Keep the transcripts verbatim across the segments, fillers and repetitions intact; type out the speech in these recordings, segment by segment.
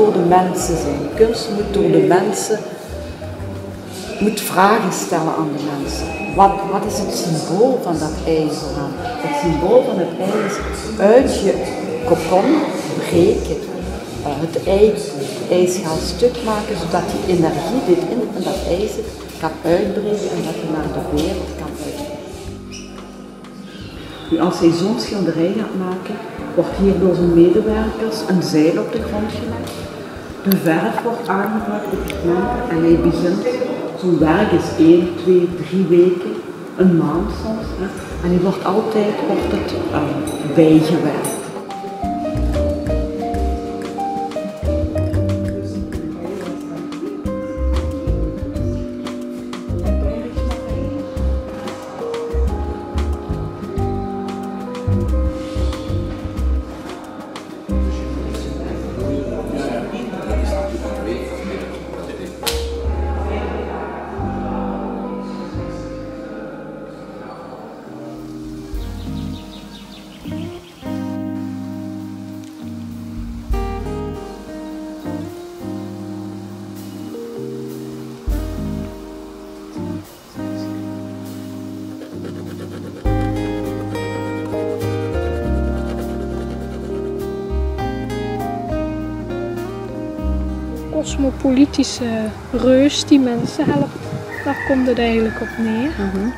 voor de mensen zijn. Kunst moet door de mensen, moet vragen stellen aan de mensen. Wat, wat is het symbool van dat ijzer dan? Het symbool van het ei is uit je kokon breken. Uh, het ei, ijs gaan stuk maken, zodat die energie die in dat ijzer kan uitbreken en dat je naar de wereld kan uitbreken. Nu, als hij zo'n schilderij gaat maken, wordt hier door zijn medewerkers een zeil op de grond gelegd. De verf wordt aangebracht, de pigmenten, en hij begint. Zo'n werk is één, twee, drie weken, een maand soms. Hè. En die wordt altijd wordt het, uh, bijgewerkt. Cosmopolitische reus die mensen helpt, daar komt het eigenlijk op neer. Uh-huh.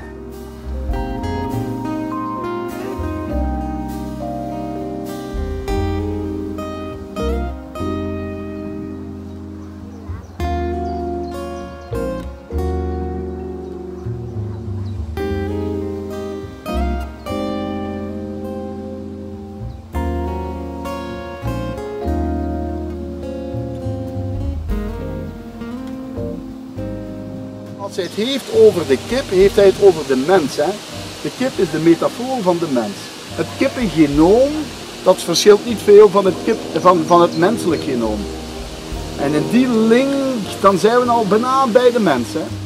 Als hij het heeft over de kip, heeft hij het over de mens. Hè? De kip is de metafoor van de mens. Het kippengenoom, dat verschilt niet veel van het, kip, van, van het menselijk genoom. En in die link, dan zijn we al bijna bij de mens. Hè?